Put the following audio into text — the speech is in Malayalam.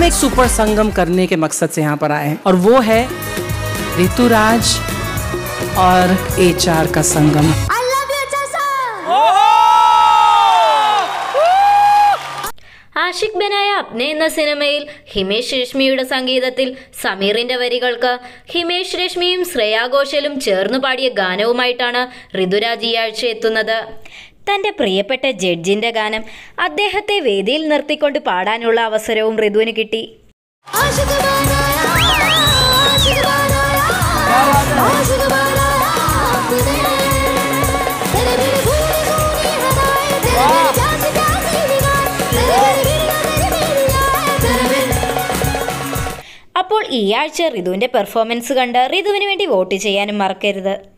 हम एक सुपर संगम करने के मकसद से यहाँ पर आए हैं और वो है ऋतुराज और HR का संगम। ആഷിഖ് ബെനായ അപ്നെ എന്ന സിനിമയിൽ ഹിമേഷ് രശ്മിയുടെ സംഗീതത്തിൽ സമീറിന്റെ വരികൾക്ക് ഹിമേഷ് രശ്മിയും ശ്രേയാ ഘോഷലും ചേർന്നു പാടിയ ഗാനവുമായിട്ടാണ് ഋതുരാജ് ഈ ആഴ്ച എത്തുന്നത്. തൻ്റെ പ്രിയപ്പെട്ട ജഡ്ജിന്റെ ഗാനം അദ്ദേഹത്തെ വേദിയിൽ നിർത്തിക്കൊണ്ട് പാടാനുള്ള അവസരവും ഋതുവിന് കിട്ടി. അപ്പോൾ ഈ ആഴ്ച ഋതുവിൻ്റെ പെർഫോമൻസ് കണ്ട് ഋതുവിന് വേണ്ടി വോട്ട് ചെയ്യാനും മറക്കരുത്.